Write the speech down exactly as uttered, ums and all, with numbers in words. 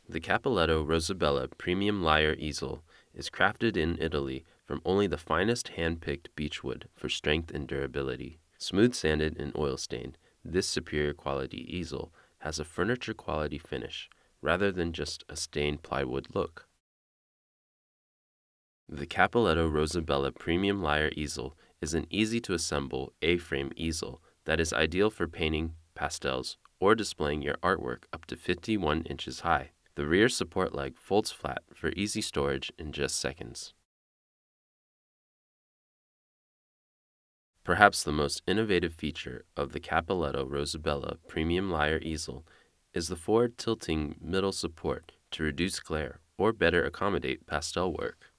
The Cappelletto Rosabella Premium Lyre Easel is crafted in Italy from only the finest hand-picked beechwood for strength and durability. Smooth sanded and oil-stained, this superior quality easel has a furniture-quality finish rather than just a stained plywood look. The Cappelletto Rosabella Premium Lyre Easel is an easy-to-assemble A-frame easel that is ideal for painting, pastels, or displaying your artwork up to fifty-one inches high. The rear support leg folds flat for easy storage in just seconds. Perhaps the most innovative feature of the Cappelletto Rosabella Premium Lyre Easel is the forward tilting middle support to reduce glare or better accommodate pastel work.